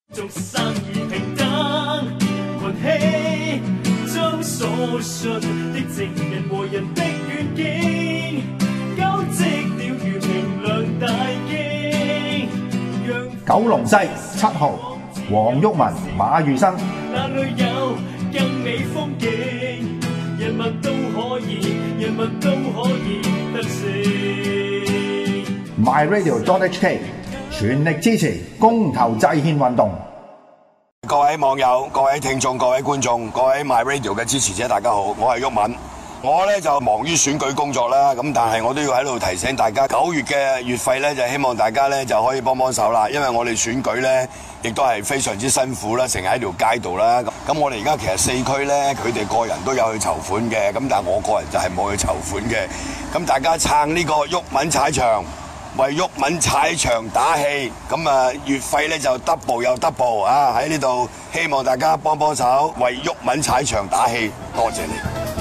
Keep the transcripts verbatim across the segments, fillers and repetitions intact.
做生意平等群起，將所信的正人和人的願景，交織了如明亮大徑。 九龍西七號黃毓民、馬如生。 那裏有更美風景，人民都可以，人民都可以得勝。 My Radio dot H K 全力支持公投制憲運動。 各位網友、各位聽眾、各位觀眾、各位 My Radio 嘅支持者，大家好，我係毓民。我咧就忙於選舉工作啦，咁但係我都要喺度提醒大家，九月嘅月費咧就希望大家咧就可以幫幫手啦，因為我哋選舉咧亦都係非常之辛苦啦，成日喺條街度啦。咁我哋而家其實四區咧，佢哋個人都有去籌款嘅，咁但係我個人就係冇去籌款嘅。咁大家撐呢個毓民踩場，為毓民踩場打氣，咁啊月費咧就 double 又 double 啊！喺呢度希望大家幫幫手，為毓民踩場打氣，多謝你。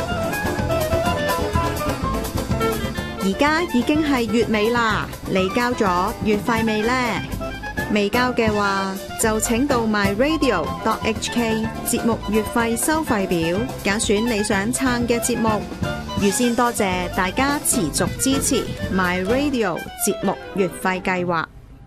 而家已經係月尾啦，你交咗月費未呢？未交嘅話，就請到 My Radio dot H K 節目月費收費表，揀選你想撐嘅節目。預先多謝大家持續支持 My Radio 節目月費計劃。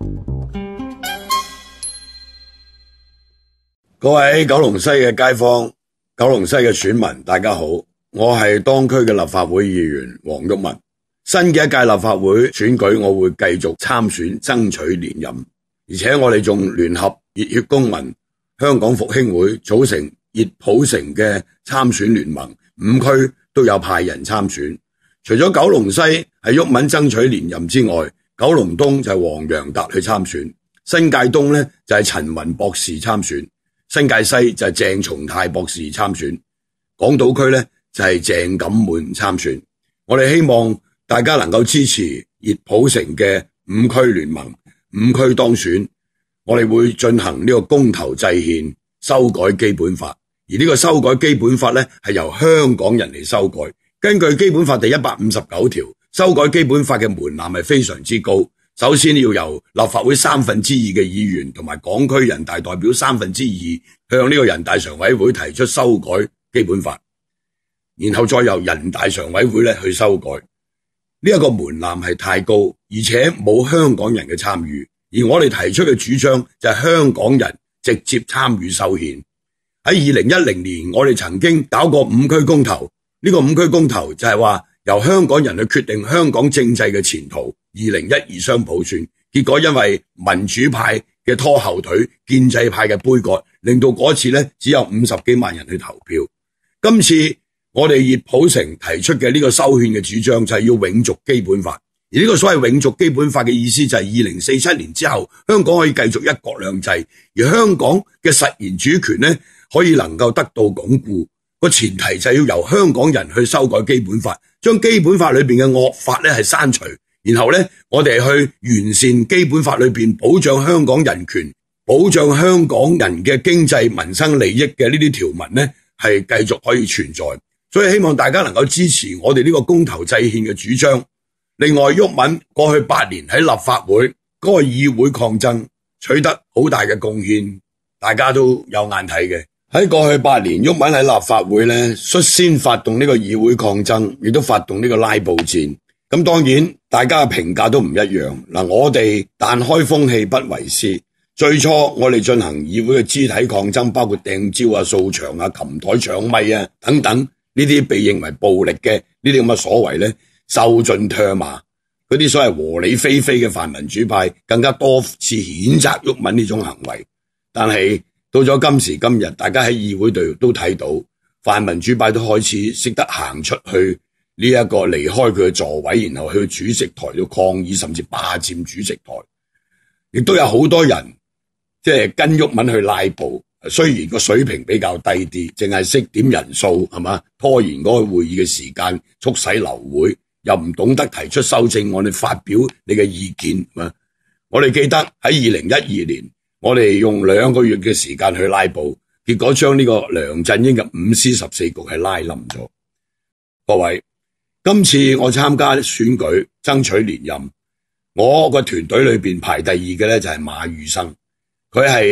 各位九龍西嘅街坊、九龍西嘅選民，大家好，我係當區嘅立法會議員黃毓民。新嘅一屆立法會選舉，我會繼續參選，爭取連任，而且我哋仲聯合熱血公民、香港復興會組成熱普城嘅參選聯盟，五區都有派人參選。除咗九龍西係毓民爭取連任之外，九龍東就係黃洋達去參選，新界東呢就係陳雲博士參選，新界西就係鄭松泰博士參選，港島區呢就係鄭錦滿參選。我哋希望大家能夠支持熱普城嘅五區聯盟，五區當選，我哋會進行呢個公投制憲，修改基本法。而呢個修改基本法呢，係由香港人嚟修改。根據基本法第一百五十九條，修改基本法嘅門檻係非常之高。首先要由立法會三分之二嘅議員同埋港區人大代表三分之二向呢個人大常委會提出修改基本法，然後再由人大常委會咧去修改。呢一個門檻係太高，而且冇香港人嘅參與，而我哋提出嘅主張就係香港人直接參與修憲。喺二零一零年，我哋曾經搞過五區公投，呢個五區公投就係話由香港人去決定香港政制嘅前途。二零一二雙普選，結果因為民主派嘅拖後腿、建制派嘅杯葛，令到嗰次呢只有五十幾萬人去投票。今次我哋熱普城提出嘅呢個修憲嘅主張就係要永續基本法，而呢個所謂永續基本法嘅意思就係二零四七年之後，香港可以繼續一國兩制，而香港嘅實然主權呢可以能夠得到鞏固。個前提就係要由香港人去修改基本法，將基本法裏邊嘅惡法呢係刪除，然後呢我哋去完善基本法裏邊保障香港人權、保障香港人嘅經濟民生利益嘅呢啲條文呢係繼續可以存在。所以希望大家能夠支持我哋呢個公投制憲嘅主張。另外，毓民過去八年喺立法會嗰個議會抗爭取得好大嘅貢獻，大家都有眼睇嘅。喺過去八年，毓民喺立法會咧率先發動呢個議會抗爭，亦都發動呢個拉布戰。咁當然大家嘅評價都唔一樣。嗱，我哋但開風氣不為師。最初我哋進行議會嘅肢體抗爭，包括掟蕉啊、掃場啊、擒台搶咪啊等等。呢啲被認為暴力嘅呢啲咁嘅所謂咧，受盡唾罵。嗰啲所謂和理非非嘅泛民主派更加多次譴責毓民呢種行為。但係到咗今時今日，大家喺議會度都睇到泛民主派都開始識得行出去呢一個離開佢嘅座位，然後去主席台度抗議，甚至霸佔主席台。亦都有好多人即係跟毓民去拉布。雖然個水平比較低啲，淨係識點人數係嘛，拖延嗰個會議嘅時間，促使流會，又唔懂得提出修正案，你發表你嘅意見。我哋記得喺二零一二年，我哋用兩個月嘅時間去拉布，結果將呢個梁振英嘅五司十四局係拉冧咗。各位，今次我參加選舉爭取連任，我個團隊裏邊排第二嘅咧就係馬如生，佢係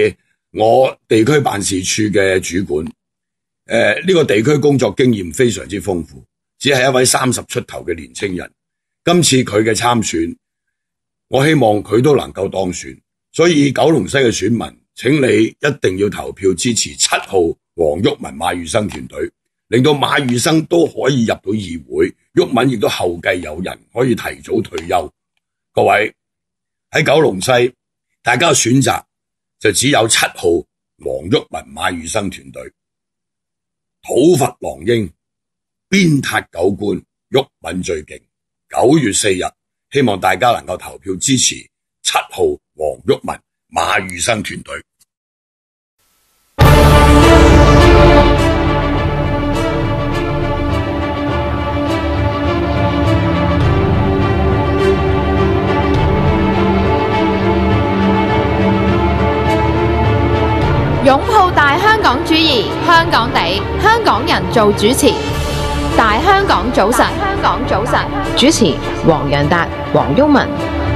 我地區辦事處嘅主管，誒、呃、呢、這個地區工作經驗非常之豐富，只係一位三十出頭嘅年青人。今次佢嘅參選，我希望佢都能夠當選，所以九龍西嘅選民，請你一定要投票支持七號黃毓民馬宇生團隊，令到馬宇生都可以入到議會，毓民亦都後繼有人，可以提早退休。各位喺九龍西，大家嘅選擇就只有七號黃毓民馬宇生團隊，討伐狼英，鞭撻狗官，毓民最勁。九月四日，希望大家能夠投票支持七號黃毓民馬宇生團隊。 擁抱大香港主義，香港地，香港人做主持。大香港早晨，香港早晨， 主持黃洋達、黃毓民。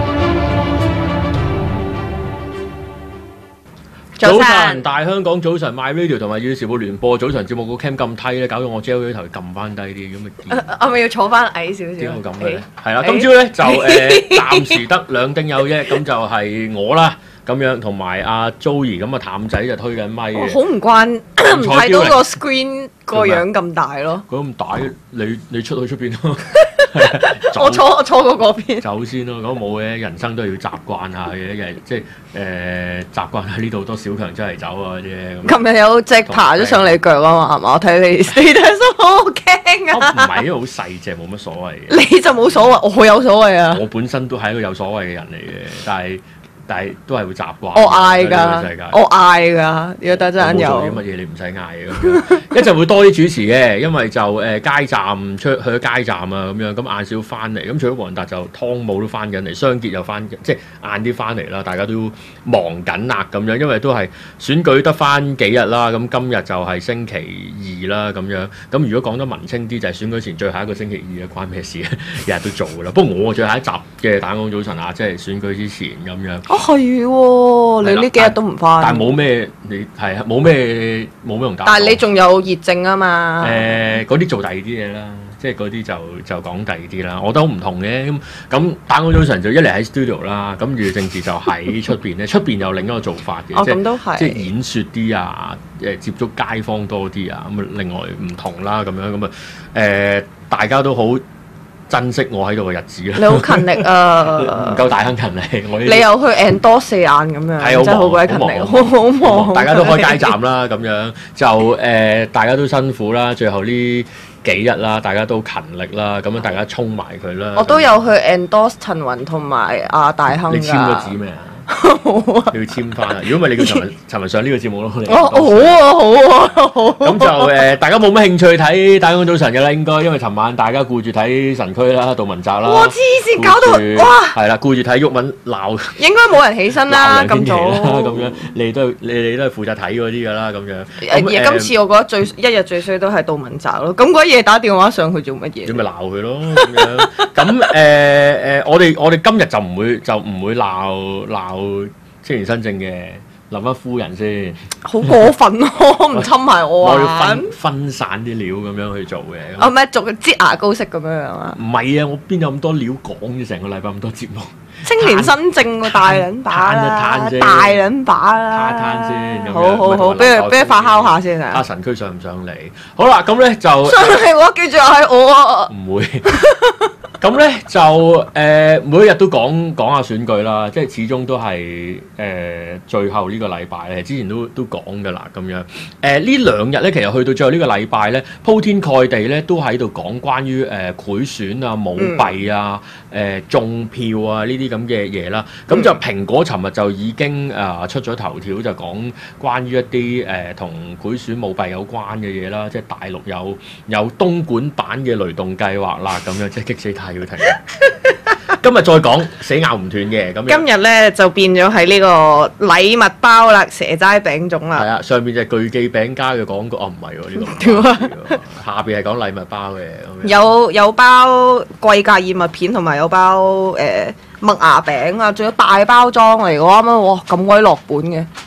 早晨，大香港早晨 ，MyRadio 同埋《粵語時報》聯播早晨節目個 cam 咁低咧，搞到我 J O 頭撳翻低啲咁嘅。 我咪要坐翻矮少少。 點會咁嘅咧？係啦，今朝咧就誒暫時得兩丁友啫，咁就係我啦。咁樣同埋阿 Joey 咁啊，淡仔就推緊咪嘅。 好唔慣，唔睇到個 screen 個樣咁大咯。 佢咁大，你你出去出邊咯。 我坐我坐過嗰邊。 走先咯，咁冇嘅，人生都係要習慣下嘅，即係誒習慣喺呢度多小強出嚟走啊啫。 琴日有隻爬咗上你腳啊嘛，係嘛？我睇你 status 好驚啊！ 唔係，因為好細隻，冇乜所謂嘅。 你就冇所謂，我有所謂啊！ 我本身都係一個有所謂嘅人嚟嘅，但係。但係都係會習慣。 我嗌㗎，我嗌㗎，如果得陣有。 做啲乜嘢你唔使嗌嘅，一陣會多啲主持嘅，因為就誒、呃、街站出去咗街站啊咁樣，咁晏少翻嚟，咁除咗黃達就湯姆都翻緊嚟，雙傑又翻，即係晏啲翻嚟啦，大家都忙緊啦咁樣，因為都係選舉得翻幾日啦，咁今日就係星期二啦咁樣，咁如果講得文青啲就係、是、選舉前最後一個星期二啊，關咩事啊？日日都做㗎啦，不過我最後一集嘅大港早晨啊，即係選舉之前咁樣。 哦，係喎，你呢幾日都唔翻。 但係冇咩，你係啊，冇咩冇咩用打。 但係你仲有熱症啊嘛？ 誒，嗰啲做第二啲嘢啦，即係嗰啲就就講第二啲啦。我都唔同嘅咁咁，打港早晨就一嚟喺 studio 啦，咁與政治就喺出邊咧，出邊有另一個做法嘅， 哦，咁都係， 即係演説啲啊，誒接觸街坊多啲啊，咁啊另外唔同啦，咁樣咁啊誒，大家都好珍惜我喺度嘅日子啦！ 你好勤力啊！ 唔夠大亨勤力，我呢你又去 endorse 四眼咁樣，真係好鬼勤力，好好忙。 大家都開街站啦，咁樣就誒、呃，大家都辛苦啦。最後呢幾日啦，大家都勤力啦，咁樣大家衝埋佢啦。 我都有去 endorse 陳雲同埋阿大亨㗎。 你簽咗紙未啊？你要簽翻啊！如果唔係，你叫陳文陳文上呢個節目咯。 哦，好啊，好啊，好。 咁就誒，大家冇乜興趣睇《大港早晨》嘅啦，應該因為尋晚大家顧住睇神區啦、杜汶澤啦。 哇！黐線，搞到哇！ 係啦，顧住睇毓民鬧。應該冇人起身啦，咁早。 咁樣你哋都係你哋都係負責睇嗰啲㗎啦，咁樣。 誒，今次我覺得最一日最衰都係杜汶澤咯。咁嗰夜打電話上去做乜嘢？ 咁咪鬧佢咯，咁樣。咁誒誒，我哋我哋今日就唔會就唔會鬧鬧。青年新政嘅林一夫人先， 好過分咯，唔侵埋我啊！ 我要分分散啲料咁樣去做嘅。 啊咩？做擠牙膏式咁樣樣啊？ 唔係啊，我邊有咁多料講嘅？成個禮拜咁多節目。 青年新政個大撚把啦，大撚把啦， 攤攤先。 好好好，俾佢俾佢發酵下先啊！ 阿神區上唔上嚟？好啦，咁咧就上嚟嘅話，記住係我啊！ 唔會。咁咧就誒、呃、每一日都講講下選舉啦，即係始終都係誒、呃、最後呢個禮拜咧，之前都都講㗎啦咁樣。誒、呃、呢兩日咧，其實去到最後呢個禮拜咧，鋪天蓋地咧都喺度講關於誒、呃、賄選啊、舞弊啊、誒、呃、中票啊呢啲咁嘅嘢啦。咁就蘋果尋日就已經誒、呃、出咗頭條，就講關於一啲誒同賄選舞弊有關嘅嘢啦，即係大陸有有東莞版嘅雷動計劃啦，咁樣即係激死太。要睇今日再講死咬唔斷嘅咁。 今日咧就變咗係呢個禮物包啦，蛇齋餅糭啦。 係啊，上邊就係巨記餅家嘅廣告。哦，唔係喎，呢個下邊係講禮物包嘅。 有有包貴價燕麥片同埋有包誒、呃、麥芽餅啊，仲有大包裝嚟嘅。啱啱哇咁鬼落本嘅。 喂！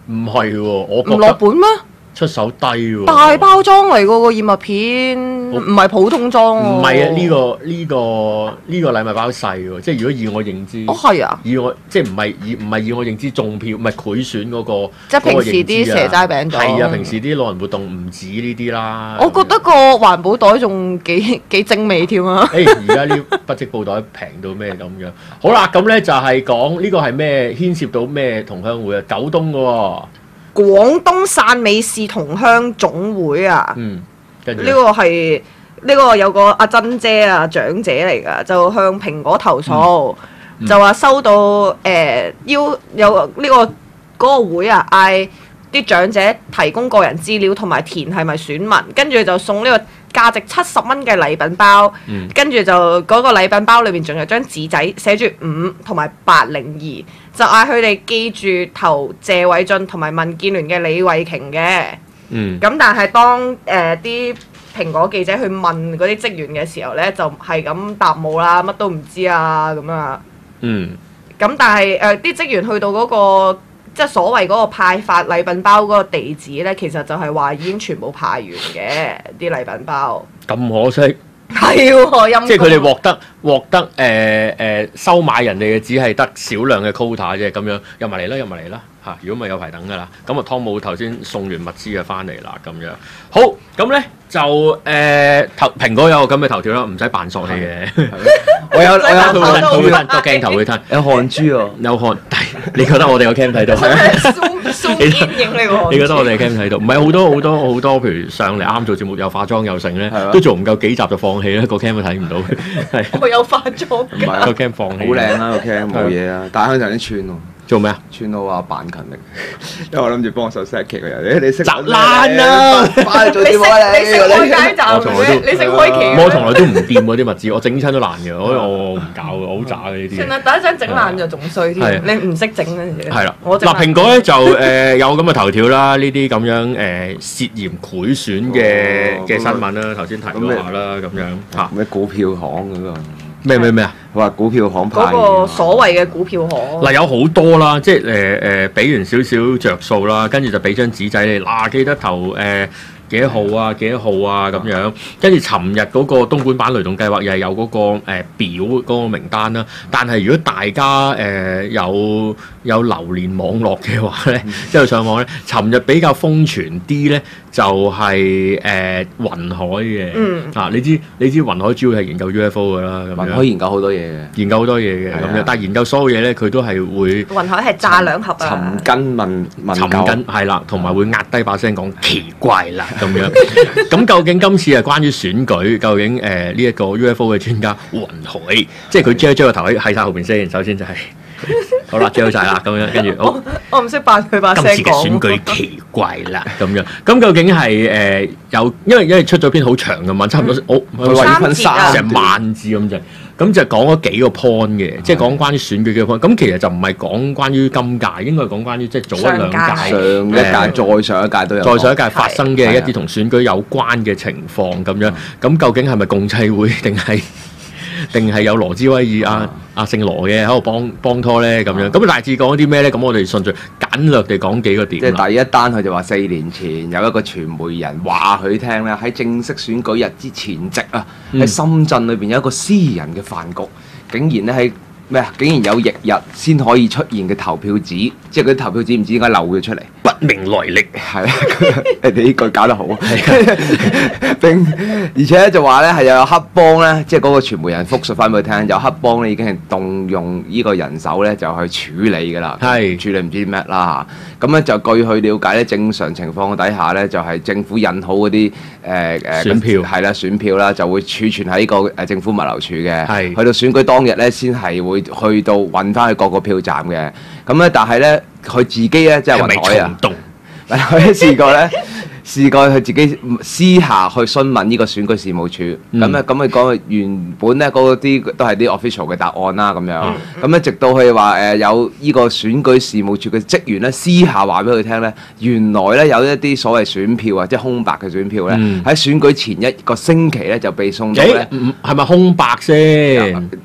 唔係喎，我覺唔落得本咩？ 出手低喎。 大包裝嚟嗰個燕麥片，唔係普通裝喎。 唔係啊，呢個呢個呢個禮物包細喎，即係如果以我認知， 哦係啊， 以我即係唔係以唔係以我認知中票，唔係賄選嗰個， 即係平時啲蛇齋餅檔係啊，平時啲老人活動唔止呢啲啦。 我覺得個環保袋仲幾幾精美添啊！ 誒，而家呢不織布袋平到咩咁樣？好啦，咁咧就係講呢個係咩牽涉到咩同鄉會啊？九東嘅喎。 廣東汕尾市同鄉總會啊， 嗯，跟住呢個係呢個有個阿珍姐啊，長者嚟㗎，就向蘋果投訴， 嗯嗯、 就話收到誒、呃、要有呢、這個嗰、那個會啊，嗌啲長者提供個人資料同埋填係咪選民，跟住就送呢個價值七十蚊嘅禮品包， 嗯、 跟住就嗰個禮品包裏面仲有張紙仔寫住五同埋八零二。就嗌佢哋記住投謝偉俊同埋民建聯嘅李慧瓊嘅。 嗯。 咁但係當誒啲、呃、蘋果記者去問嗰啲職員嘅時候咧，就係咁答冇啦，乜都唔知啊咁啊。嗯。咁但係誒啲職員去到嗰、嗰個即係所謂嗰個派發禮品包嗰個地址咧，其實就係話已經全部派完嘅啲禮品包。 咁可惜。 係喎， 即係佢哋獲得獲得誒誒、呃呃、收買人哋嘅只係得少量嘅 quota 啫，咁樣入埋嚟啦，入埋嚟啦嚇！如果咪有排等㗎啦，咁啊湯姆頭先送完物資啊翻嚟啦，咁樣好咁咧就誒頭蘋果有個咁嘅頭條啦，唔使扮索氣嘅。我有我有佢會吞，佢會吞個鏡頭會吞。 有汗珠喎， 有汗。你覺得我哋個 cam 睇到？你你覺得我哋 cam 睇到？唔係好多好多好多，譬如上嚟啱做節目有化妝有剩咧，都做唔夠幾集就放棄啦，個 cam 都睇唔到。係我有化妝唔係個 cam 放棄。 好靚啦個 cam 冇嘢啊，但係香港人啲串喎。 做咩啊？ 串到話扮勤力，因為我諗住幫手 set 劇嘅人，你你識砸爛啊！ 翻去做節目啊你！ 你識開街站嘅？你識開旗？ 我從來都唔掂嗰啲物資，我整親都爛嘅，我我唔搞嘅，我好渣嘅呢啲。 算啦，第一張整爛就仲衰添，你唔識整嗰陣時。 係啦， 我嗱蘋果咧就誒有咁嘅頭條啦，呢啲咁樣誒涉嫌賄選嘅嘅新聞啦，頭先提咗下啦，咁樣嚇。 咩股票行嗰個？ 咩咩咩啊？ 佢話股票行派嗰個所謂嘅股票行嗱有好多啦，即係誒誒俾完少少着數啦，跟住就俾張紙仔你嗱，記得投誒幾多號啊幾多號啊咁樣，跟住尋日嗰個東莞版雷動計劃又係有嗰個誒表嗰個名單啦。但係如果大家誒有有流連網絡嘅話咧，即係上網咧，尋日比較瘋傳啲咧，就係誒雲海嘅。嗯啊，你知你知雲海主要係研究 U F O 㗎啦，咁樣。 雲海研究好多嘢嘅， 研究好多嘢嘅咁樣，但係研究所有嘢咧，佢都係會雲海係炸兩盒啊！ 尋根問問尋根係啦，同埋會壓低把聲講奇怪啦咁樣。咁究竟今次係關於選舉？究竟誒呢一個 U F O 嘅專家雲海，即係佢遮遮個頭喺喺曬後邊先。首先就係好啦，遮好曬啦咁樣，跟住好。 我唔識扮佢把聲講。 今次嘅選舉奇怪啦咁樣。咁究竟係誒有？因為因為出咗篇好長嘅文，差唔多我佢話要分三成萬字咁滯。咁就講咗幾個 point 嘅，即係講關於選舉嘅 point。咁其實就唔係講關於今屆，應該係講關於即係早一兩屆、 上一屆、再上一屆都有。 再上一屆發生嘅一啲同選舉有關嘅情況咁樣。咁究竟係咪共濟會定係定係有羅茲威爾啊啊姓羅嘅喺度幫幫拖咧咁樣？咁大致講啲咩咧？咁我哋順序簡略地講幾個點。 即係第一單，佢就話四年前有一個傳媒人話佢聽咧，喺正式選舉日之前夕啊，喺深圳裏邊有一個私人嘅飯局，竟然咧喺咩啊？竟然有翌日先可以出現嘅投票紙，即係嗰啲投票紙唔知點解漏咗出嚟， 不明來歷。 係啊，你哋呢句搞得好。並而且咧就話咧係有黑幫咧，即係嗰個傳媒人復述翻俾佢聽，有黑幫咧已經係動用呢個人手咧就去處理㗎啦。係處理唔知咩啦嚇。咁咧就據佢了解咧，正常情況底下咧就係政府印好嗰啲誒誒選票係啦選票啦，就會儲存喺呢個誒政府物流處嘅。係去到選舉當日咧，先係會去到運翻去各個票站嘅。咁咧，但係咧佢自己咧即係雲海啊，佢試過咧。試過佢自己私下去詢問呢個選舉事務處，咁咧咁佢講原本咧嗰啲都係啲 official 嘅答案啦，咁樣，咁咧、嗯、直到佢話誒有呢個選舉事務處嘅職員咧私下話俾佢聽咧，原來咧有一啲所謂選票啊，即係空白嘅選票咧，喺、嗯、選舉前一個星期咧就被送到咧， 係咪空白先？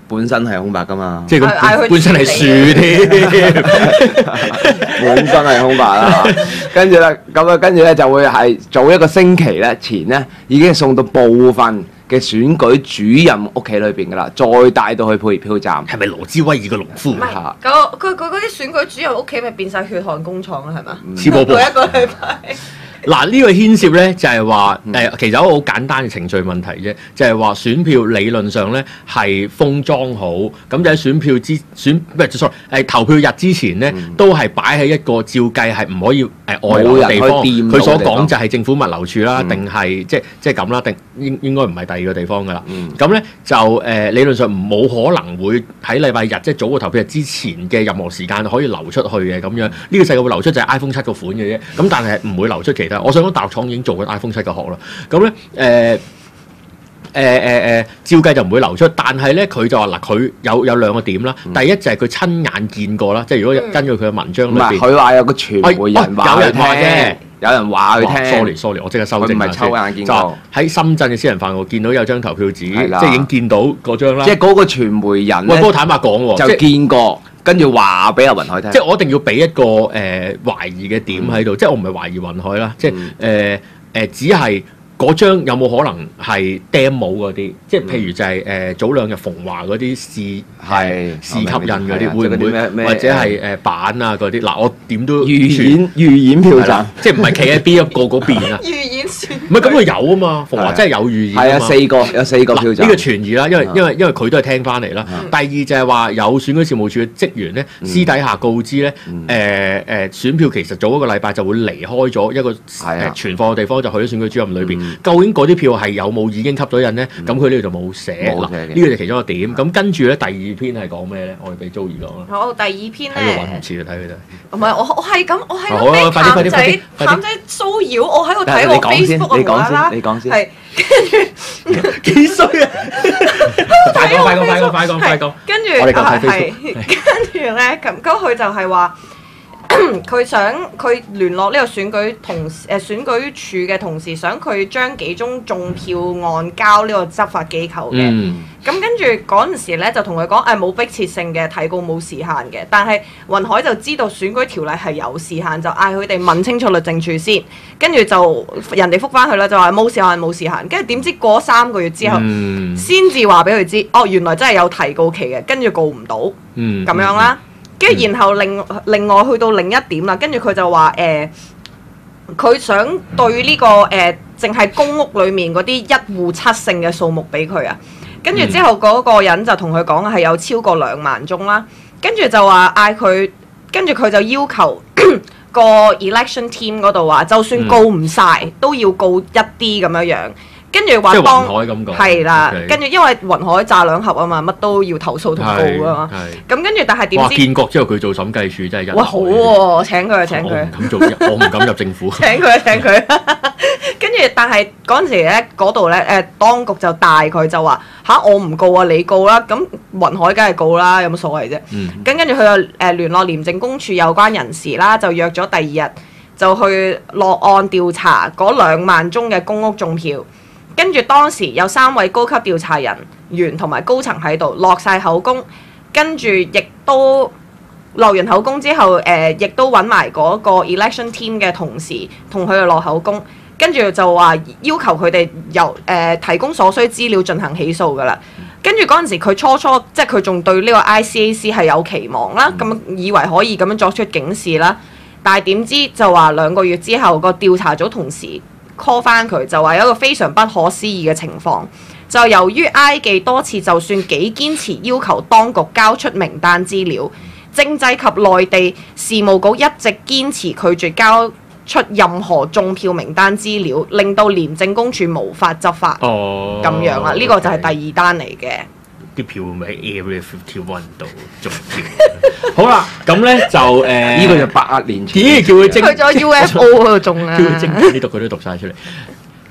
本身係空白噶嘛， 即係佢本身係樹添， 本身係空白啦。跟住咧，咁啊，跟住咧就會係早一個星期咧前咧已經送到部分嘅選舉主任屋企裏邊噶啦，再帶到去配票站。 係咪羅茲威爾嘅農夫？ 唔係，佢佢佢嗰啲選舉主任屋企咪變晒血汗工廠啦，係嘛？ 似波波每一個禮拜。 嗱，呢個牽涉咧就係話誒，其實一個好簡單嘅程序問題啫，就係話選票理論上咧係封裝好，咁就喺選票之選唔係 sorry 誒投票日之前咧，都係擺喺一個照計係唔可以誒外流嘅地方。佢所講就係政府物流處啦，定係即即係咁啦，定應應該唔係第二個地方噶啦。咁咧就誒理論上冇可能會喺禮拜日即係早個投票日之前嘅任何時間可以流出去嘅咁樣。呢個世界會流出就係 iPhone 七個款嘅啫，咁但係唔會流出其他。我想講大陸廠已經做緊 iPhone 七嘅殼啦，咁咧誒誒誒誒，照計就唔會流出，但係咧佢就話嗱，佢有有兩個點啦。第一就係佢親眼見過啦，即係如果根據佢嘅文章裏邊， 佢話有個傳媒人話佢聽啫，有人話佢聽。 sorry sorry，我即刻修正下先。 佢唔係抽眼見過。 喺深圳嘅私人飯我見到有張投票紙，即係已經見到嗰張啦。 即係嗰個傳媒人喂，不過坦白講喎， 就見過。跟住話俾阿雲海聽， 即係我一定要俾一個誒、呃、懷疑嘅點喺度，嗯、即係我唔係懷疑雲海啦，即係誒誒，只係嗰張有冇可能係 demo 嗰啲，即係譬如就係、是、誒、呃、早兩日馮華嗰啲試係試吸引嗰啲，會唔會或者係誒版啊嗰啲？嗱，我點都預演預演票站， 即係唔係企喺邊一個嗰邊啊？ 預演算唔係咁佢有啊嘛，馮華真係有預演係啊，四個有四個票站。 呢個傳疑啦，因為因為因為佢都係聽翻嚟啦。第二就係話有選舉事務處嘅職員咧，私底下告知咧，誒誒選票其實早一個禮拜就會離開咗一個誒存放嘅地方，就去咗選舉主任裏邊。究竟嗰啲票係有冇已經吸咗印咧？咁佢呢度就冇寫。嗱，呢個就其中一個點。咁跟住咧，第二篇係講咩咧？我哋俾 Joey 講啦。 好，第二篇咧。 喺度揾唔切啊！睇佢哋。 唔係我我係咁，我係俾譚仔譚仔騷擾，我喺度睇我 Facebook 啊無啦啦。 你講先。 係跟住幾衰啊！快講快講快講快講快講。 跟住我哋講睇 Facebook。 跟住咧，咁咁佢就係話。佢想佢聯絡呢個選舉同誒、呃、選舉處嘅同事，想佢將幾宗中票案交呢個執法機構嘅。咁、嗯、跟住嗰陣時咧，就同佢講誒冇迫切性嘅，提告冇時限嘅。但係雲海就知道選舉條例係有時限，就嗌佢哋問清楚律政處先。跟住就人哋覆返去啦，就話冇時限冇時限。跟住點知過三個月之後，先至話俾佢知，哦原來真係有提告期嘅，跟住告唔到，咁、嗯、樣啦。跟住然後另另外去到另一點啦，跟住佢就話誒，佢、呃、想對呢、這個誒，淨係公屋裡面嗰啲一戶七姓嘅數目俾佢啊。跟住之後嗰個人就同佢講係有超過兩萬宗啦。跟住就話嗌佢，跟住佢就要求個 election team 嗰度話，就算告唔晒，嗯、都要告一啲咁樣樣。跟住話當係啦，跟住因為雲海炸兩盒啊嘛，乜都要投訴同告啊嘛。咁跟住但係點知？哇！建國之後佢做審計處真係一。哇！好喎，請佢請佢。我唔敢做，我唔敢入政府。請佢請佢。跟住但係嗰陣時咧，嗰度咧誒，當局就帶佢就話吓，我唔告啊，你告啦。咁雲海梗係告啦，有乜所謂啫？咁跟住佢就誒聯絡廉政公署有關人士啦，就約咗第二日就去落案調查嗰兩萬宗嘅公屋中票。跟住當時有三位高級調查人員同埋高層喺度落晒口供，跟住亦都落完口供之後，誒、呃、亦都揾埋嗰個 election team 嘅同事同佢哋落口供，跟住就話要求佢哋由誒、呃、提供所需資料進行起訴㗎啦。跟住嗰陣時佢初初即係佢仲對呢個 I C A C 係有期望啦，咁以為可以咁樣作出警示啦，但係點知就話兩個月之後個調查組同事call 翻佢就話有一個非常不可思議嘅情況，就由於埃記多次就算幾堅持要求當局交出名單資料，政制及內地事務局一直堅持拒絕交出任何中票名單資料，令到廉政公署無法執法。哦，咁樣啦，呢、okay. 個就係第二單嚟嘅。 啲票咪喺 Area Fifty One 度中票。好啦，咁咧就誒，呢、呃、 個就百年前。 咦？叫佢精去咗 U F O 嗰度中啦。 叫佢精呢度佢都讀晒出嚟。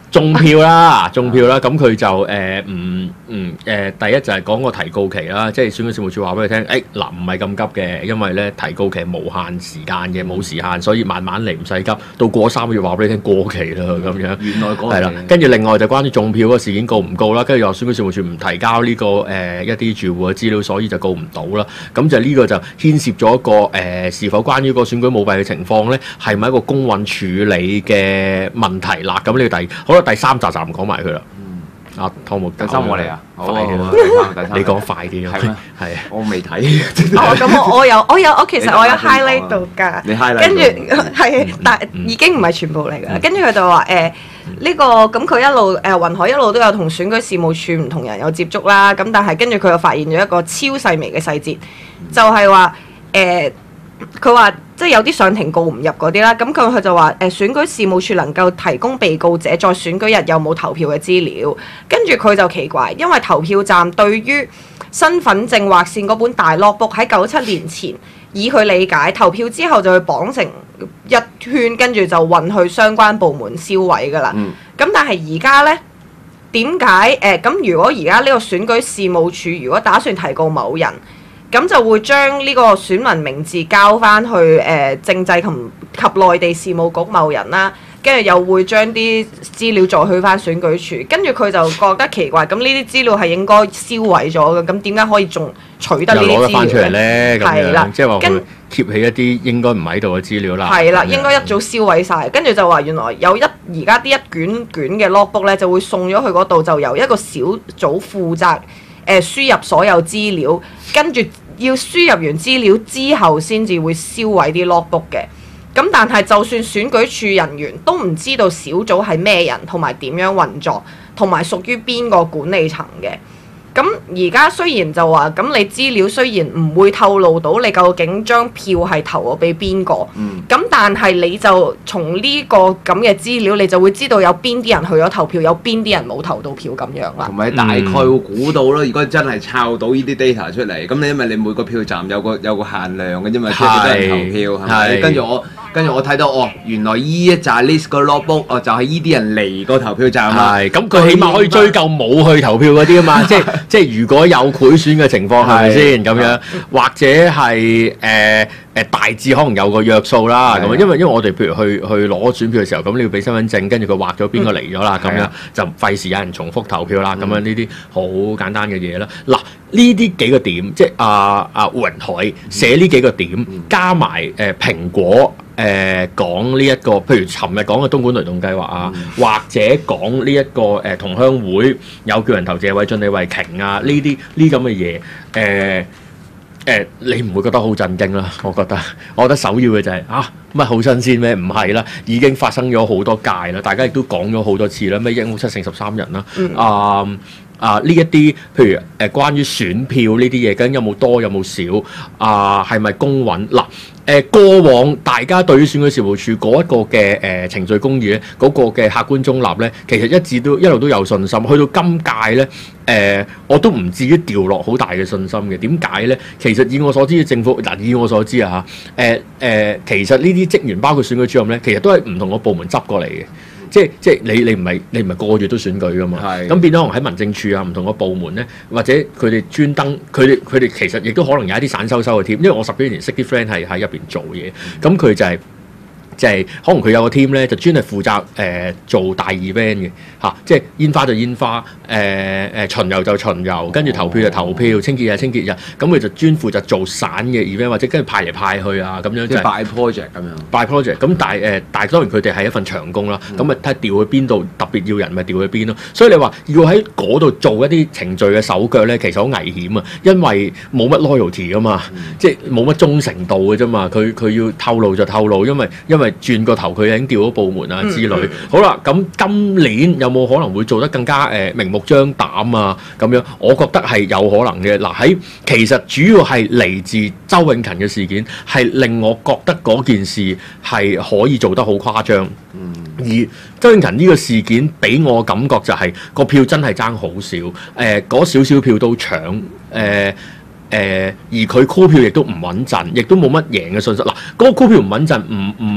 中票啦，中票啦，咁佢就誒唔唔誒，第一就係講個提告期啦，即係選舉事務處話俾佢聽，誒嗱唔係咁急嘅，因為咧提告期無限時間嘅，冇時限，所以慢慢嚟唔使急，到過三個月話俾你聽過期啦咁樣。 原來嗰係啦，跟住另外就關於中票嗰個事件告唔告啦，跟住又選舉事務處唔提交呢、這個誒、呃、一啲住戶嘅資料，所以就告唔到啦。咁就呢個就牽涉咗一個誒、呃、是否關於個選舉舞弊嘅情況咧，係咪一個公允處理嘅問題啦？咁呢個第好啦，第三集就唔講埋佢啦。嗯，阿湯姆， 第三我嚟啊， 快啲啦， 第三你講快啲係咩？ 係啊， 我未睇。 哦，咁我我有我有我其實我有 highlight 到㗎。 你 highlight 跟住係，但已經唔係全部嚟㗎。跟住佢就話誒呢個咁佢一路誒雲海一路都有同選舉事務處唔同人有接觸啦。咁但係跟住佢又發現咗一個超細微嘅細節，就係話誒佢話。即係有啲上庭告唔入嗰啲啦，咁佢佢就話誒、呃、選舉事務處能夠提供被告者在選舉日有冇投票嘅資料，跟住佢就奇怪，因為投票站對於身份證劃線嗰本大 logbook 喺九七年前，以佢理解投票之後就會綁成一圈，跟住就運去相關部門銷毀㗎啦。咁、嗯、但係而家呢，點解誒咁？如果而家呢個選舉事務處如果打算提告某人，咁就會將呢個選民名字交翻去誒、呃、政制及及內地事務局某人啦，跟住又會將啲資料再去翻選舉處，跟住佢就覺得奇怪，咁呢啲資料係應該銷毀咗嘅，咁點解可以仲取得呢啲資料？又攞得翻出嚟咧？係啦，即係話佢 keep 起一啲應該唔喺度嘅資料啦。係啦，應該一早銷毀晒。跟住就話原來有一而家啲一卷卷嘅 logbook 咧，就會送咗去嗰度，就由一個小組負責。誒、呃、輸入所有資料，跟住要輸入完資料之後，先至會銷毀啲 logbook 嘅。咁但係就算選舉處人員都唔知道小組係咩人，同埋點樣運作，同埋屬於邊個管理層嘅。咁而家雖然就話，咁你資料雖然唔會透露到你究竟張票係投咗俾邊個，咁、嗯、但係你就從呢個咁嘅資料，你就會知道有邊啲人去咗投票，有邊啲人冇投到票咁樣啦。 同埋大概會估到啦，如果真係抄到呢啲 data 出嚟，咁你因為你每個票站有個有個限量嘅啫嘛，即係幾多人投票係咪？跟住我跟住我睇到哦，原來依一紮 list 個 logbook 哦，就係依啲人嚟個投票站啦。係，咁佢起碼可以追究冇去投票嗰啲啊嘛，即係。即係如果有賄選嘅情況係咪先咁樣，或者係誒誒大致可能有個約數啦咁樣，因為因為我哋譬如去去攞選票嘅時候，咁你要俾身份證，跟住佢劃咗邊個嚟咗啦，咁樣就費事有人重複投票啦。咁樣呢啲好簡單嘅嘢啦。嗱，呢啲幾個點，即係阿阿雲海寫呢幾個點，加埋誒蘋果。誒、呃、講呢、這、一個，譬如尋日講嘅東莞雷動計劃啊，嗯、或者講呢、這、一個誒、呃、同鄉會有叫人投謝偉俊、李慧瓊啊，呢啲呢咁嘅嘢，誒誒你唔會覺得好震驚啦？我覺得，我覺得首要嘅就係、是、啊乜好新鮮咩？唔係啦，已經發生咗好多屆啦，大家亦都講咗好多次啦，咩一屋七勝十三人啦，嗯、啊啊呢一啲譬如誒、呃、關於選票呢啲嘢，究竟有冇多有冇少啊？係咪公允嗱？誒、呃、過往大家對於選舉事務處嗰一個嘅誒、呃、程序公義咧，嗰、那個嘅客觀中立咧，其實一直都一路都有信心。去到今屆咧，誒、呃、我都唔至於掉落好大嘅信心嘅。點解咧？其實以我所知嘅政府嗱，以我所知啊嚇，誒、呃、誒、呃，其實呢啲職員包括選舉主任咧，其實都係唔同個部門執過嚟嘅。即係即係你你唔係你唔係個個月都選舉㗎嘛？咁變咗可能喺民政處啊唔同個部門咧，或者佢哋專登佢哋佢哋其實亦都可能有一啲散收收嘅 team，因為我十幾年識啲 friend 係喺入邊做嘢，咁佢就係、是。即係可能佢有個 team 咧，就專係負責誒、呃、做大 event 嘅嚇，即係煙花就煙花，誒、呃、誒巡遊就巡遊，跟住投票就投票，清潔日清潔日，咁佢就專負責做散嘅 event，或者跟住派嚟派去啊咁樣。即係 by project 咁樣。by project 咁，但係誒，但係當然佢哋係一份長工啦，咁咪睇下調去邊度特別要人咪調去邊咯。所以你話要喺嗰度做一啲程序嘅手腳咧，其實好危險啊，因為冇乜 loyalty 噶嘛，嗯、即係冇乜忠誠度嘅啫嘛。佢佢要透露就透露，因為因為。轉個頭佢已經調咗部門啊之類，嗯、好啦，咁今年有冇可能會做得更加誒、呃、明目張膽啊？咁樣，我覺得係有可能嘅。嗱，喺其實主要係嚟自周永勤嘅事件，係令我覺得嗰件事係可以做得好誇張。嗯、而周永勤呢個事件俾我感覺就係、是、個票真係爭好少，誒嗰少少票都搶，誒、呃。誒、呃，而佢 call 票亦都唔穩陣，亦都冇乜贏嘅信心。嗱，嗰、那個 call 票唔穩陣，唔唔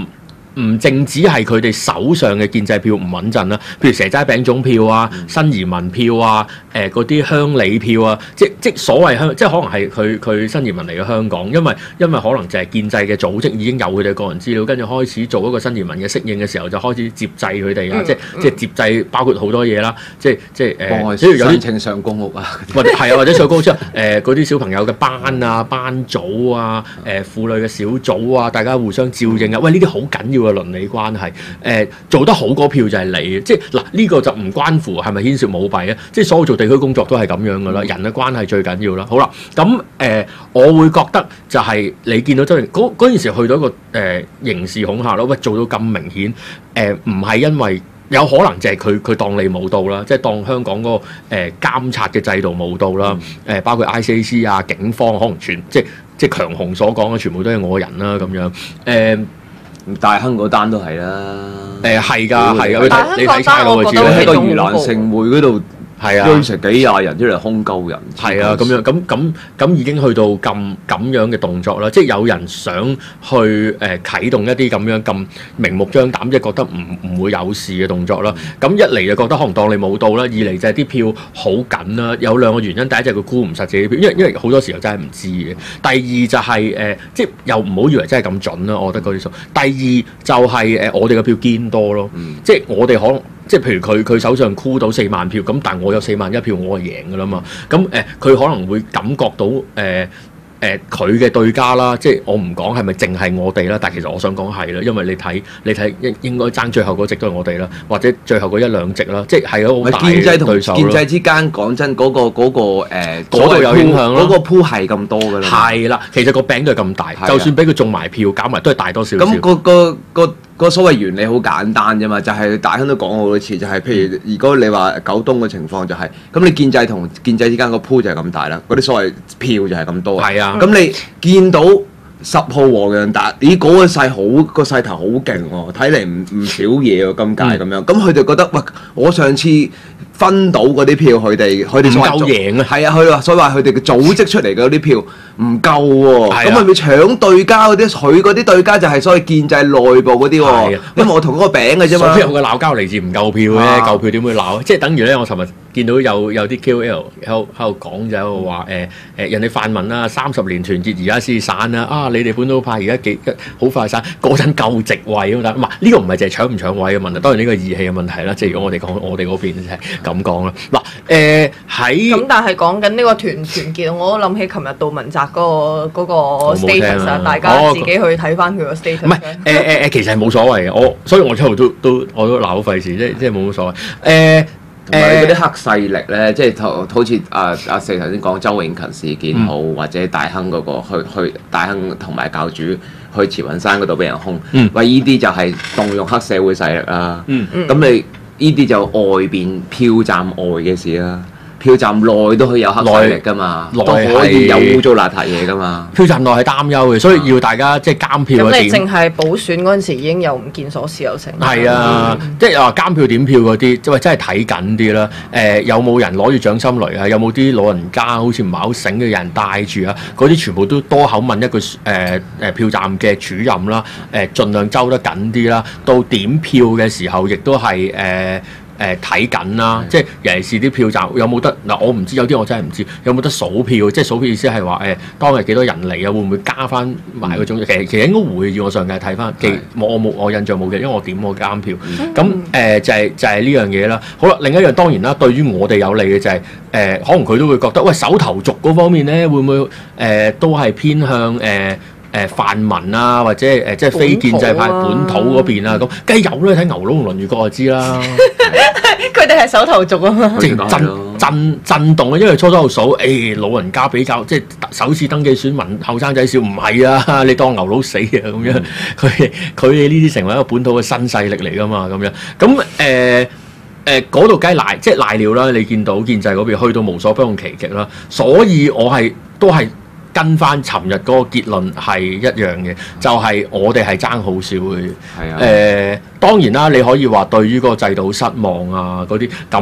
唔淨止係佢哋手上嘅建制票唔穩陣啦，譬如蛇齋餅種票啊、新移民票啊、誒嗰啲鄉里票啊，即即所謂香，即可能係佢佢新移民嚟嘅香港，因為因為可能就係建制嘅組織已經有佢哋個人資料，跟住開始做一個新移民嘅適應嘅時候，就開始接濟佢哋啊，嗯、即即接濟包括好多嘢啦，即即誒，譬如有啲申請上公屋啊， 或者係啊，或者上公屋之後誒嗰啲小朋友嘅班啊、班組啊、誒、呃、婦女嘅小組啊，大家互相照應啊，喂呢啲好緊要嘅鄰里關係，誒、呃、做得好嗰票就係你，即係嗱呢個就唔關乎係咪牽涉舞弊啊，即係所有做地區工作都係咁樣噶啦，人嘅關係最緊要啦。好啦，咁誒、呃、我會覺得就係你見到周庭嗰嗰陣時去到一個誒、呃、刑事恐嚇咯，喂做到咁明顯，誒唔係因為有可能就係佢佢當你冇到啦，即係當香港嗰、那個誒、呃、監察嘅制度冇到啦，誒、呃、包括 I C A C 啊、警方可能全即係即係強雄所講嘅全部都係我人啦咁樣誒。呃大亨嗰單都係啦， 誒係㗎係㗎， 大亨你睇差佬就知啦， 喺個盂蘭盛會嗰度。 係啊， 追成幾廿人出嚟兇鳩人， 係啊，咁樣咁咁咁已經去到咁咁樣嘅動作啦，即係有人想去誒、呃、啟動一啲咁樣咁明目張膽，即係覺得唔唔會有事嘅動作啦。咁一嚟就覺得可能當你冇到啦，二嚟就係啲票好緊啦。有兩個原因，第一就係佢估唔實自己票，因為因為好多時候真係唔知嘅。第二就係、是、誒、呃，即係又唔好以為真係咁準啦。我覺得嗰啲數。第二就係、是、誒、呃，我哋嘅票堅多咯，嗯、即係我哋可能。即係譬如佢佢手上箍到四萬票，咁但係我有四萬一票，我係贏㗎啦嘛。咁誒，佢、呃、可能會感覺到誒誒佢嘅對家啦。即係我唔講係咪淨係我哋啦，但係其實我想講係啦，因為你睇你睇應應該爭最後嗰席都係我哋啦，或者最後嗰一兩席啦，即係係一個好大嘅對手咯。建制同建制之間講真嗰、嗰個嗰、嗰個誒嗰度有影響咯，嗰個鋪係咁多㗎啦。係啦，其實個餅都係咁大，的就算俾佢種埋票，搞埋都係大多少少。咁、嗰個個個。個個所謂原理好簡單啫嘛，就係、是、大亨都講好多次，就係、是、譬如如果你話九東嘅情況就係、是，咁你建制同建制之間個鋪就係咁大啦，嗰啲所謂票就係咁多。係啊，咁你見到十號黃洋達，咦嗰、那個勢好個勢頭好勁喎，睇嚟唔唔少嘢喎，今屆咁樣，咁佢哋覺得喂，我上次分到嗰啲票，佢哋佢哋唔夠贏啊，係啊，佢話所以話佢哋嘅組織出嚟嘅嗰啲票唔夠喎，咁係咪搶對家嗰啲？佢嗰啲對家就係所謂建制內部嗰啲喎，因為我同嗰個餅嘅啫嘛。所以我嘅鬧交嚟自唔夠票咧，夠票點會鬧？即係等於咧，我尋日見到有有啲 K O L 喺喺度講就喺度話誒誒人哋泛民啦，三十年團結而家先散啦，啊你哋本土派而家幾好快散，嗰陣夠席位咁，但唔係呢個唔係淨係搶唔搶位嘅問題，當然呢個義氣嘅問題啦。即係如果我哋講我哋嗰邊就係咁講啦。嗱誒喺咁，但係講緊呢個團團結，我都諗起琴日杜汶澤嗰個嗰個 status 啊，大家自己去睇翻佢個 status。唔係誒誒誒，其實係冇所謂嘅，我所以我一路都都我都鬧費事，即係即係冇乜所謂誒。同埋嗰啲黑勢力咧，即係好似阿阿四頭先講周永勤事件好，嗯、或者大亨嗰、嗰個去去大亨同埋教主去慈雲山嗰度俾人兇，嗯、喂依啲就係動用黑社會勢力啦。咁、嗯、你依啲就外邊票站外嘅事啦。票站內都可以有黑勢力㗎嘛，內都可以有污糟邋遢嘢㗎嘛。票站內係擔憂嘅，所以要大家即係監票。咁你淨係補選嗰陣時已經有唔見所事有成。係啊，嗯、即係話監票點票嗰啲，即係真係睇緊啲啦。誒、呃，有冇人攞住掌心雷啊？有冇啲老人家好似唔係好醒嘅人帶住啊？嗰啲全部都多口問一句誒誒、呃、票站嘅主任啦，誒、呃、盡量揪得緊啲啦。到點票嘅時候，亦都係誒。呃誒睇緊啦，即係尤其是啲票站有冇得嗱？我唔知，有啲我真係唔知有冇得數票。即係數票意思係話誒當日幾多人嚟啊？會唔會加翻埋嗰種？其實其實應該會。要我上屆睇翻記，我我冇我印象冇嘅，因為我點過監票。咁誒、呃、就係、是、就係呢樣嘢啦。好啦，另一樣當然啦，對於我哋有利嘅就係、是、誒、呃，可能佢都會覺得喂手頭族嗰方面咧，會唔會誒、呃、都係偏向誒？呃誒泛民啊，或者誒即係非建制派本土嗰邊啊，咁梗係有啦。睇牛佬同倫裕國就知啦。佢哋係手頭族啊嘛，即係震震震動啊！因為初初喺度數，誒、哎、老人家比較即係首次登記選民，後生仔少唔係啊！你當牛佬死啊咁樣，佢佢哋呢啲成為一個本土嘅新勢力嚟㗎嘛，咁樣咁誒誒嗰度梗係賴即係賴料啦！你見到建制嗰邊去到無所不用其極啦，所以我係都係。跟翻尋日嗰個結論係一樣嘅，就係、是、我哋係爭好少嘅。係啊。誒、呃，當然啦，你可以話對於嗰個制度失望啊嗰啲，咁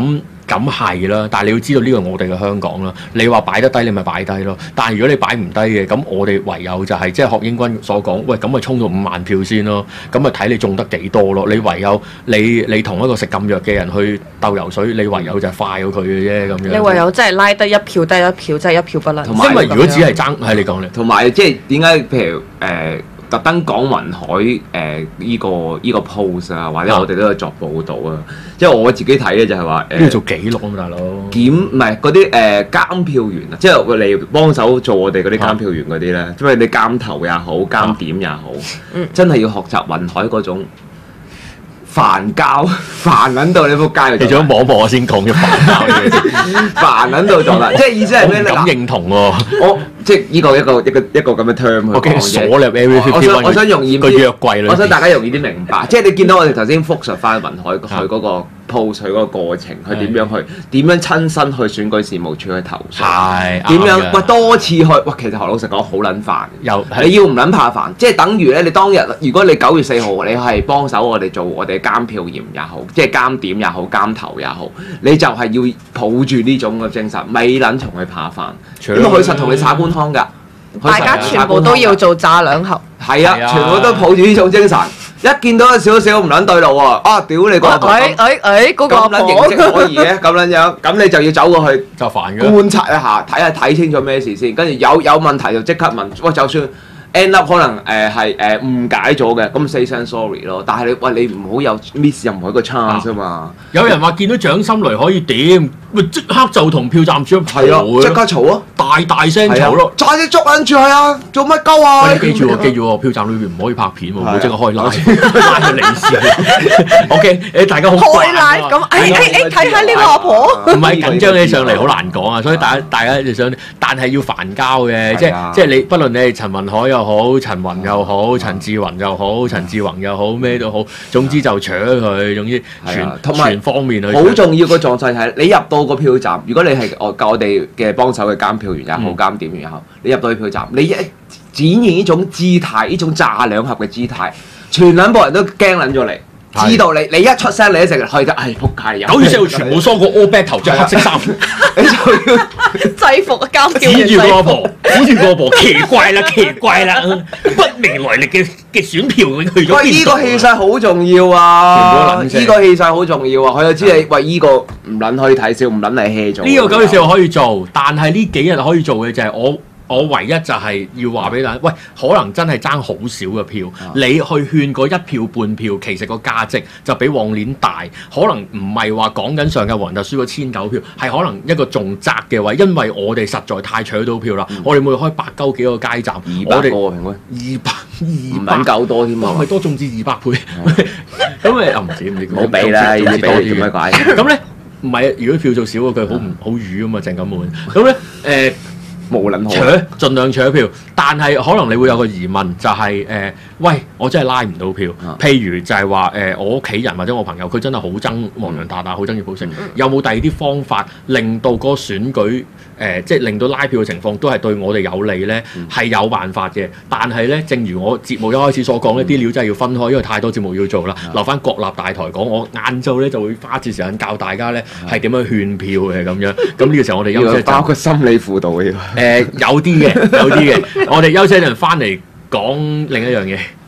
咁係啦，但係你要知道呢個我哋嘅香港啦。你話擺得低，你咪擺低咯。但係如果你擺唔低嘅，咁我哋唯有就係、是、即係學英軍所講，喂咁咪衝到五萬票先咯。咁咪睇你中得幾多咯。你唯有你你同一個食禁藥嘅人去鬥游水，你唯有就係快過佢嘅啫咁樣。 你唯有真係拉得一票低一票，真係一票不能。 同埋因為如果只係爭，係你講咧。 同埋即係點解譬如誒？呃特登講雲海誒依、呃這個依、這個 post 啊，或者我哋都有作報導啊。即係我自己睇咧就係話誒， 要做記錄啊嘛，大佬。 檢唔係嗰啲誒監票員啊，即係佢嚟幫手做我哋嗰啲監票員嗰啲咧，因為你監頭也好，監點也好，啊、真係要學習雲海嗰種。煩交煩撚到你仆街， 你仲望望我先講嘅煩交嘅， 煩撚到咗啦！即係意思係咩咧？ 我唔敢認同喎。 我即係呢個一個一個一個咁嘅 term 去講嘅。 鎖入 Area fifty one 我想容易個約櫃裏。 我想大家容易啲明白，即係你見到我哋頭先復述翻雲海佢嗰個 post 佢嗰個過程，佢點樣去點樣親身去選舉事務處去投訴， 係點樣喂多次去喂，其實何老實講好撚煩。 又你要唔撚怕煩？即係等於咧，你當日如果你九月四號你係幫手我哋做我哋監票員也好，即係監點也好，監頭也好，你就係要抱住呢種嘅精神，咪撚從佢怕煩，因為佢實同你耍官腔㗎。 大家全部都要做炸兩盒。 係啊，全部都抱住呢種精神。一見到少少唔撚對路喎，啊屌你個阿婆！ 誒誒誒，嗰個阿婆咁撚形跡可以嘅，咁撚樣，咁你就要走過去就煩嘅。 觀察一下，睇下睇清楚咩事先，跟住有有問題就即刻問。喂，就算 end up 可能誒係誒誤解咗嘅，咁 say 聲 sorry 咯。但係你喂你唔好有 miss 任何一個 chance 啊嘛。 有人話見到蔣心雷可以點，咪即刻就同票站主係啊，即刻嘈啊！ 大大聲嘈咯， 快啲捉撚住佢啊！做乜鳩啊？ 喂，你記住喎，記住喎，票站裏邊唔可以拍片喎，唔好即刻開拉，拉佢離線。OK，誒大家好開拉咁，誒誒誒睇下呢個阿婆。 唔係緊張起上嚟好難講啊，所以大家大家就想，但係要煩交嘅，即係即係你，不論你係陳雲海又好，陳雲又好，陳志雲又好，陳志宏又好，咩都好，總之就搶佢，總之全全方面去。 好重要個狀態係你入到個票站，如果你係我我哋嘅幫手嘅監票員也好，監點員也好，你入到去票站，你一展現呢種姿態，呢種炸兩盒嘅姿態，全兩部人都驚撚咗你。知道你你一出聲，你一直去就係仆街。 九月四號全部梳個 all back 頭，着黑色衫， 你就要制服啊！監票員指住個阿婆，指住個阿婆，奇怪啦，奇怪啦，不明來歷嘅嘅選票去咗邊度？ 喂，依個氣勢好重要啊！依個氣勢好重要啊！佢就知你喂依個唔撚可以睇笑，唔撚係 hea 做。 呢個九月四號可以做，但係呢幾日可以做嘅就係我。我唯一就係要話俾大家，喂，可能真係爭好少嘅票，啊、你去勸嗰一票半票，其實個價值就比往年大，可能唔係話講緊上屆黃特輸嗰千九票，係可能一個仲窄嘅位，因為我哋實在太搶到票啦，嗯、我哋每日開百鳩幾個街站， 二百個平均， 二百二百唔夠多添啊， 咪多眾至二百倍，咁誒又唔止唔止， 冇俾啦，要俾做咩鬼？ 咁咧唔係，如果票數少，佢好唔好瘀啊嘛，鄭錦滿，咁咧誒。呃無論搶，盡量搶票，但係可能你會有個疑問，就係、是、誒、呃，喂，我真係拉唔到票。啊、譬如就係話誒，我屋企人或者我朋友，佢真係好憎黃洋達啊，好憎葉寶成，嗯、有冇第二啲方法令到嗰個選舉誒、呃，即係令到拉票嘅情況都係對我哋有利咧？係、嗯、有辦法嘅，但係咧，正如我節目一開始所講呢啲、嗯、料真係要分開，因為太多節目要做啦，嗯、留翻國立大台講。我晏晝咧就會花次時間教大家咧係點樣勸票嘅咁樣。咁呢個時候我哋休息， 包括心理輔導嘅。 誒、呃、有啲嘅，有啲嘅，我哋休息一陣翻嚟講另一樣嘢。